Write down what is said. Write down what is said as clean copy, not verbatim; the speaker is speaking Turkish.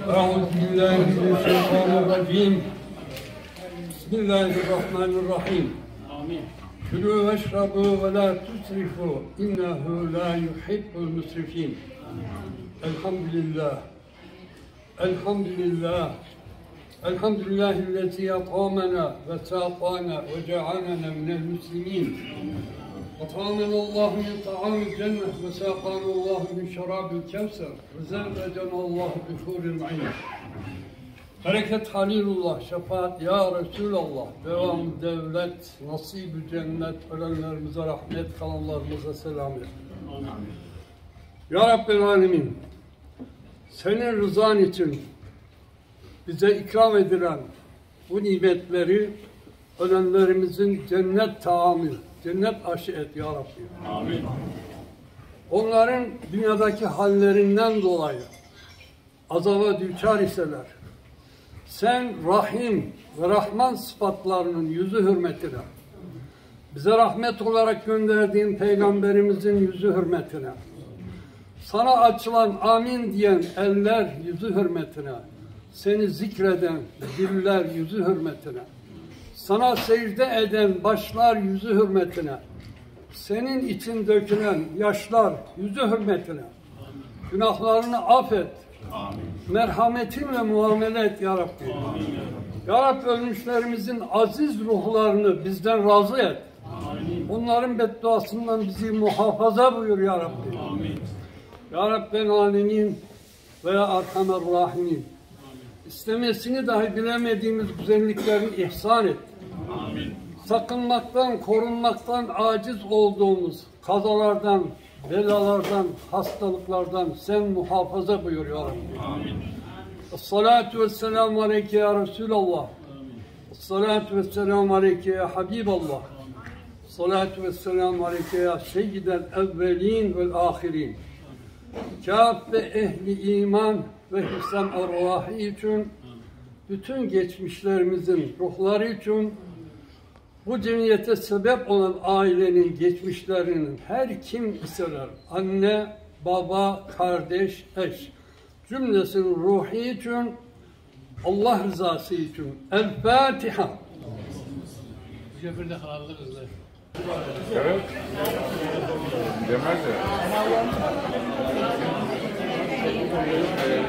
أعوذ بالله من الشيطان الرجيم. بسم الله الرحمن الرحيم. كلوا واشربوا ولا تسرفوا إنه لا يحب المسرفين. الحمد لله. الحمد لله. الحمد لله الذي أطعمنا وساقانا وجعلنا من المسلمين. أطعمنا الله من طعام الجنة وساقانا الله من شراب الكوثر وزوجنا الله بحور العين. Bereket Halilullah, şefaat ya Resulallah, devam devlet, nasib-i cennet, ölenlerimize rahmet, kalanlarımıza selamet. Ya Rabbel Alemin, senin rızan için bize ikram edilen bu nimetleri ölenlerimizin cennet taamı, cennet aşı et ya Rabbi. Amin. Onların dünyadaki hallerinden dolayı azaba düçar iseler, sen Rahim ve Rahman sıfatlarının yüzü hürmetine, bize rahmet olarak gönderdiğin Peygamberimizin yüzü hürmetine, sana açılan amin diyen eller yüzü hürmetine, seni zikreden diller yüzü hürmetine, sana secde eden başlar yüzü hürmetine, senin için dökülen yaşlar yüzü hürmetine, günahlarını affet, merhametinle muamele et ya Rabbi. Ya Rabbi, ölmüşlerimizin aziz ruhlarını bizden razı et. Onların bedduasından bizi muhafaza buyur ya Rabbi. Ya Rabbel Alemin ve ya Erhamer Rahimin. İstemesini dahi bilemediğimiz güzelliklerini ihsan et. Sakınmaktan, korunmaktan aciz olduğumuz kazalardan, belalardan, hastalıklardan sen muhafaza buyur ya Rabbi. Esselatu vesselamu aleyke ya Resulallah. Esselatu vesselamu aleyke ya Habiballah. Esselatu vesselamu aleyke ya seyyidel evvelin vel ahirin. Kâffe ehli iman ve hüsn ervâhi için, bütün geçmişlerimizin ruhları için, bu cemiyete sebep olan ailenin geçmişlerinin her kim iseler, anne, baba, kardeş, eş, cümlesinin ruhi için, Allah rızası için. El Fatiha. Cebirde halallık izler. Evet. Demez ya.